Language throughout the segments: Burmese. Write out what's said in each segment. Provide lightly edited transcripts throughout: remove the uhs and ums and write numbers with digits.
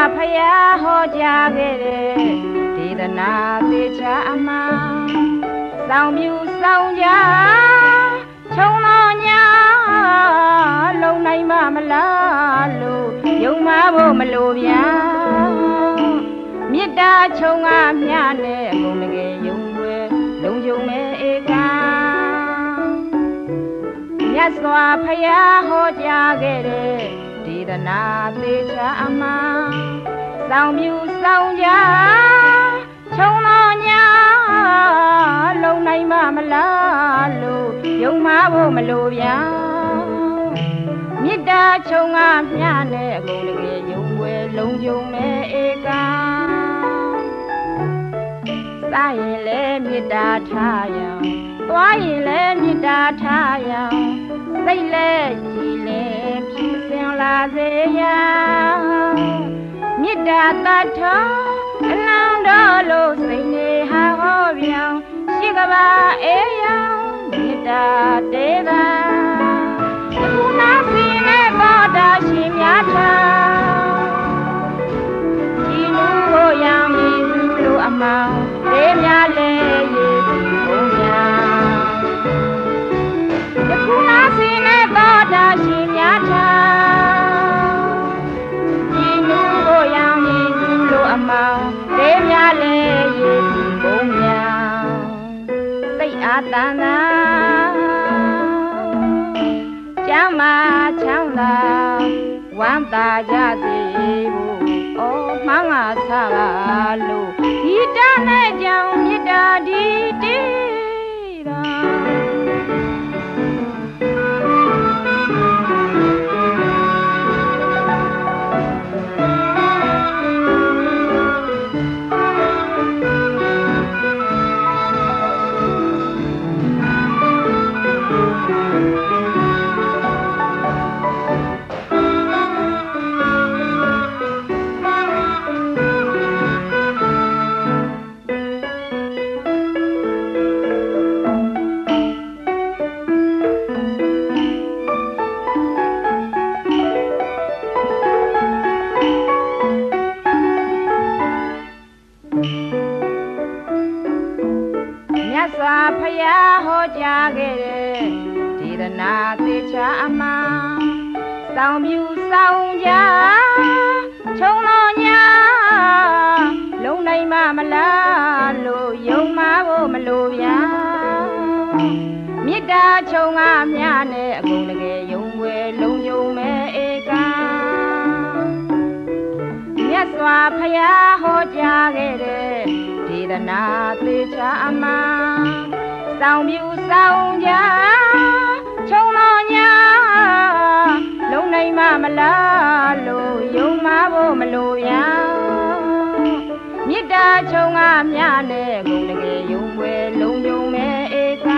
ဖယားဟောကြားခဲ့တဲ့ဒေသနာသေချာအမှန်စောင့်မြူဆောင်ကြခြုံတော်ညာလုံနိုင်မမလားလို့ယုံမဖို့မလိုဗျာမေတ္တာခြုံကမြနဲ့အကုန်တကယ်ယုံွယ်လုံခြုံမဲ့ဧကမြတ်စွာဘုရားဟောကြားခဲ့တဲ့ဒေသနာသေချာအမှန်စောင့်မြူဆောင်ကြခြုံတော်ညာလုံနိုင်မမလားလို့ယုံမဖို့မလိုဗျာမေတ္တာခြုံကမြနဲ့အကုန်တကယ်ယုံွယ်လုံခြုံမဲ့ဧကစားရင်လဲမေတ္တာထားရအောင်သွားရင်လဲမေတ္တာထားရအောင်စိတ်လဲကြည်လဲဖြူစင်လာစေရမေတ္တာတတ်ထောအလောင်းတော်လို့စိတ်နေဟာဟောပြောင်းရှိကဘာအေးရောင်မေတ္တာတေးသာအခုနာစီနဲ့ဘောတာရှင်များထားဒီလူကိုရောင်ရည်သူလို့အမောင်တေးများလဲရည်သူဘုံများအခုနာစီနဲ့ဘောတာရှင်များထားဒီလူကိုရောင်ရည်သူလို့အမောင်တေးများလဲရည်သူဘုံများစိတ်အားတန်တာကျမ်းမာချမ်းသာဝမ်းသာကြစေဖို့အော်မှန်းငါဆပါလို့ဒီတနဲ့ကြောင့်မေတ္တာဒီတေးတာဖယားဟောကြားခဲ့တဲ့ဒေသနာသေချာအမှန်စောင့်မြူဆောင်ကြခြုံတော်ညာလုံနိုင်မမလားလို့ယုံမဖို့မလိုဗျာမေတ္တာခြုံကမြနဲ့အကုန်တကယ်ယုံွယ်လုံခြုံမဲ့ဧကမြတ်စွာဘုရားဟောကြားခဲ့တဲ့ဒေသနာသေချာအမှန်စောင့်မြူဆောင်ကြခြုံတော်ညာလုံနိုင်မမလားလို့ယုံမဖို့မလိုဗျာမေတ္တာခြုံကမြနဲ့ဂုဏ်တကယ်ယုံွယ်လုံခြုံမဲ့ဧက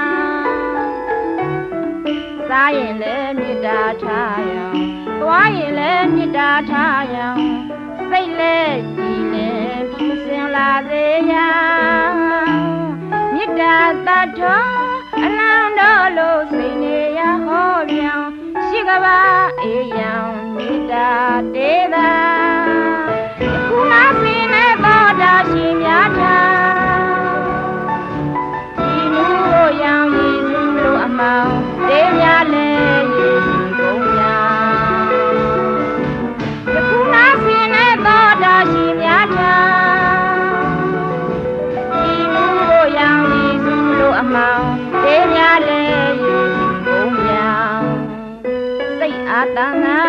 စားရင်လဲမေတ္တာထားရအောင်သွားရင်လဲမေတ္တာထားရအောင်စိတ်လဲကြည်လဲဖြူစင်လာစေရမေတ္တာတတ်တော်အလောင်းတော်လို့စိတ်နေရဟောပြောင်းရှိကဘာအေးရောင်မေတ္တာတေးသာခုနာစီနဲ့ဘောတာရှင်များထားဒီလူကိုရောင်ရည်သူလို့အမောင်တေးများလဲရည်သူဘုံများခုနာစီနဲ့ဘောတာရှင်များထားဒီလူကိုရောင်ရည်သူလို့အမောင်တေးများလဲရည်သူဘုံများစိတ်အားတန်တာ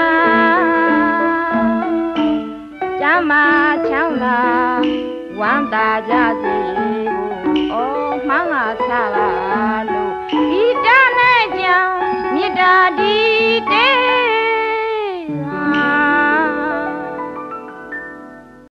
ကျမ်းမာချမ်းသာဝမ်းသာကြစေဖို့အော်မှန်းငါဆပါလို့ဒီတနဲ့ကြောင့်မေတ္တာဒီတေး